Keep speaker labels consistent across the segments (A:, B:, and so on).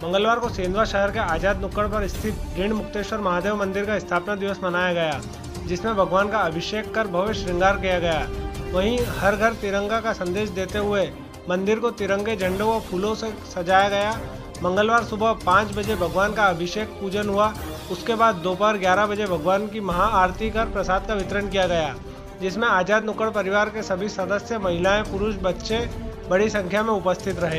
A: मंगलवार को सेंधवा शहर के आजाद नुक्कड़ पर स्थित ऋण मुक्तेश्वर महादेव मंदिर का स्थापना दिवस मनाया गया, जिसमें भगवान का अभिषेक कर भव्य श्रृंगार किया गया। वहीं हर घर तिरंगा का संदेश देते हुए मंदिर को तिरंगे झंडों व फूलों से सजाया गया। मंगलवार सुबह 5 बजे भगवान का अभिषेक पूजन हुआ। उसके बाद दोपहर 11 बजे भगवान की महाआरती कर प्रसाद का वितरण किया गया, जिसमें आजाद नुक्कड़ परिवार के सभी सदस्य, महिलाएं, पुरुष, बच्चे बड़ी संख्या में उपस्थित रहे।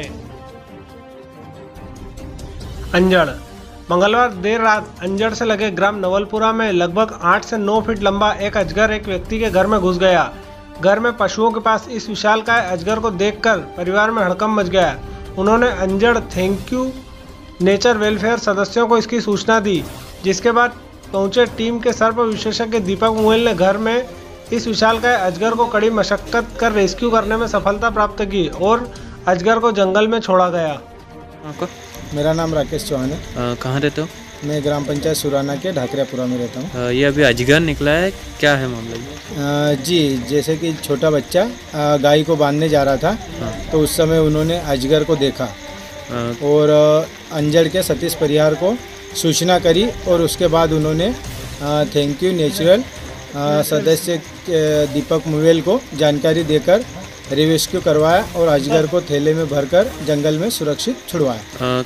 A: अंजड़। मंगलवार देर रात अंजड़ से लगे ग्राम नवलपुरा में लगभग 8 से 9 फीट लंबा एक अजगर एक व्यक्ति के घर में घुस गया। घर में पशुओं के पास इस विशालकाय अजगर को देखकर परिवार में हड़कंप मच गया। उन्होंने अंजड़ थैंक यू नेचर वेलफेयर सदस्यों को इसकी सूचना दी, जिसके बाद पहुंचे टीम के सर्प विशेषज्ञ दीपक मुहेल ने घर में इस विशालकाय अजगर को कड़ी मशक्कत कर रेस्क्यू करने में सफलता प्राप्त की और अजगर को जंगल में छोड़ा गया।
B: आपका?
C: मेरा नाम राकेश चौहान है।
B: कहाँ रहते हो?
C: मैं ग्राम पंचायत सुराना के ढाकरियापुरा में रहता हूँ।
B: ये अभी अजगर निकला है, क्या है मामला?
C: जी, जैसे कि छोटा बच्चा गाय को बांधने जा रहा था, तो उस समय उन्होंने अजगर को देखा और अंजड़ के सतीश परिहार को सूचना करी और उसके बाद उन्होंने थैंक यू नेचुरल सदस्य दीपक मुवेल को जानकारी देकर रेस्क्यू करवाया और अजगर को थैले में भरकर जंगल में सुरक्षित छुड़वाया।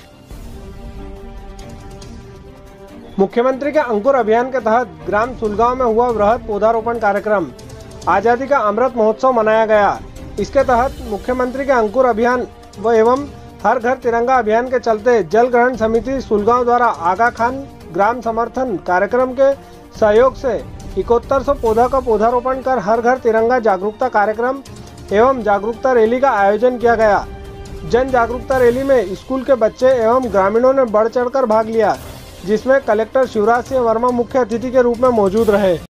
A: मुख्यमंत्री के अंकुर अभियान के तहत ग्राम सुलगांव में हुआ वृहद पौधारोपण कार्यक्रम। आजादी का अमृत महोत्सव मनाया गया। इसके तहत मुख्यमंत्री के अंकुर अभियान व एवं हर घर तिरंगा अभियान के चलते जल ग्रहण समिति सुलगांव द्वारा आगा खान ग्राम समर्थन कार्यक्रम के सहयोग से 7100 पौधा का पौधारोपण कर हर घर तिरंगा जागरूकता कार्यक्रम एवं जागरूकता रैली का आयोजन किया गया। जन जागरूकता रैली में स्कूल के बच्चे एवं ग्रामीणों ने बढ़ चढ़कर भाग लिया, जिसमें कलेक्टर शिवराज सिंह वर्मा मुख्य अतिथि के रूप में मौजूद रहे।